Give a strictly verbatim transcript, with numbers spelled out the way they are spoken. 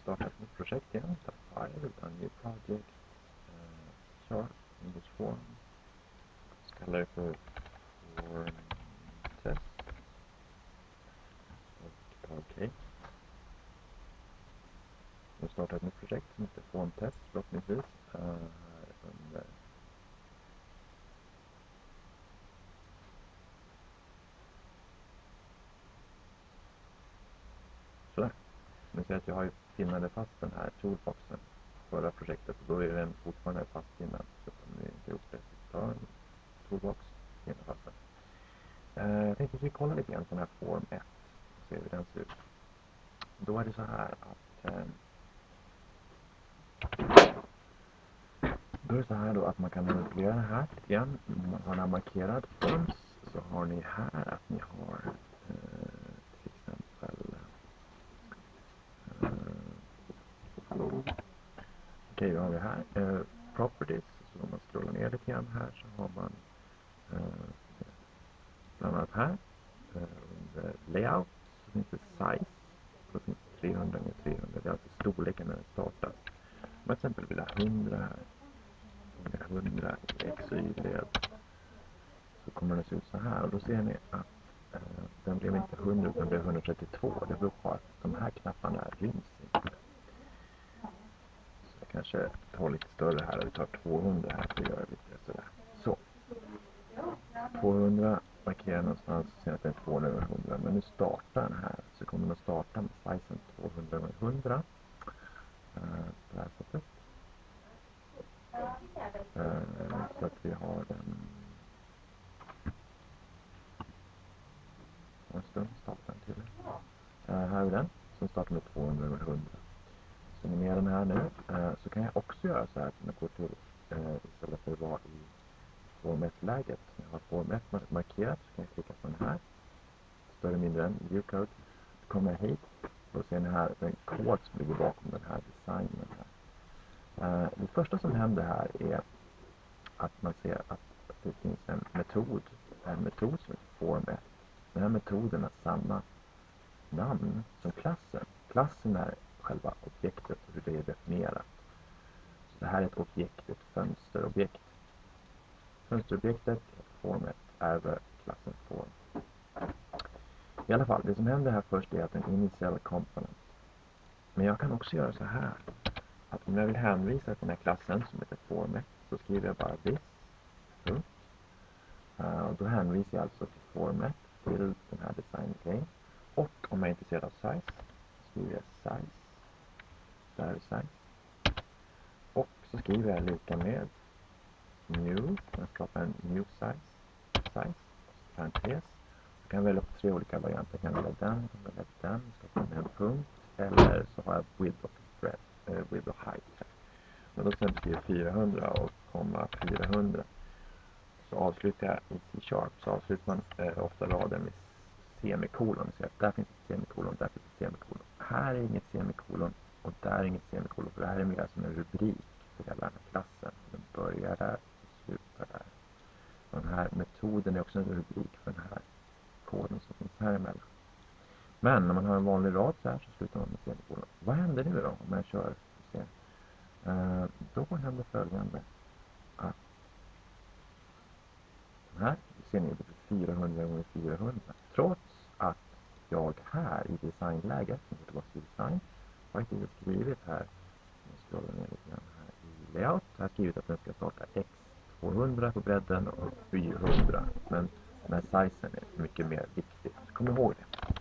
starta ett nytt projekt igen. Ta file, utan new project. Uh, kör Windows Form. Så kallar det för form test. Och ta okej. Nu startar ett nytt projekt som heter form test förhoppningsvis. Uh, här under sådär. Nu ser jag att jag har pinnade fast den här toolboxen förra projektet, och då är den fortfarande fastpinnad, så om ni inte gjort det så ta en toolbox, pinna fast den. Uh, jag tänkte att vi kollar lite grann på den här form ett och se hur den ser ut. Då är det så här att uh, då är det så här då att man kan manipulera det här igen. Om man har den här markerad forms så har ni här att ni har uh, till exempel uh, okej, okay, då har vi här uh, properties. Så om man scrollar ner lite grann här så har man uh, bland annat här uh, under layout så finns det size. Så finns det trehundra gånger trehundra. Det är alltså storleken när den startar. Om man till exempel vill ha hundra här, hundra i x och y-led, så kommer den se ut så här. Och då ser ni att uh, den blev inte hundra utan blev etthundratrettiotvå. Det beror på att de här knapparna ryms inte. Så jag kanske tar lite större här, och vi tar tvåhundra här för att göra lite sådär. Så. tvåhundra markerar någonstans, så ser att det är tvåhundra gånger hundra. Men nu startar den här, så kommer den att starta med sizen tvåhundra gånger hundra. Uh, på det här sättet. Uh, så att vi har den en stund startar den till. Uh, här är den som startar med tvåhundra gånger hundra. Så ni med den här nu uh, så kan jag också göra så här att jag går till uh, istället för att vara i form ett-läget. Jag har form ett markerat, så kan jag klicka på den här. Större mindre än view code. Så kommer jag hit och ser ni här den kod som ligger bakom den här designen här. Uh, det första som händer här är att man ser att det finns en metod, en metod som heter form ett. Den här metoden har samma namn som klassen. Klassen är själva objektet och hur det är definierat. Så det här är ett objekt, ett fönsterobjekt. Fönsterobjektet form ett är klassens form. I alla fall, det som händer här först är att en initial component. Men jag kan också göra så här. Att om jag vill hänvisa till den här klassen som heter form ett, så skriver jag bara this. Punkt. Uh, och då hänvisar jag alltså till form ett, till den här design game. Och om jag är intresserad av size, så skriver jag size. Där är size. Och så skriver jag lika med new. Jag skapar en new size. Size. Parentes. Så kan jag välja på tre olika varianter. Jag kan välja den, jag kan välja den. Skapa med en punkt. Eller så har jag width och breadth, uh, width och height här. Men då sen skriver jag fyrahundra och komma fyrahundra. Så avslutar jag i C-sharp. Så avslutar man eh, ofta raden med semikolon. Så där finns ett semikolon, där finns ett semikolon. Här är inget semikolon och där är inget semikolon. För det här är mer som en rubrik för hela den här klassen. Den börjar där och slutar där. Och den här metoden är också en rubrik för den här koden som finns här emellan. Men när man har en vanlig rad så här så slutar man med semikolon. Vad händer nu då om jag kör? Uh, då händer följande. Att den här ser ni det blir fyrahundra gånger fyrahundra. Trots att jag här i designläget, som går tillbaka till design, har inte skrivit här, jag scrollar ner lite grann här i layout, jag har skrivit att den ska starta x tvåhundra på bredden och fyrahundra. Men den här sizen är mycket mer viktig. Så kom ihåg det.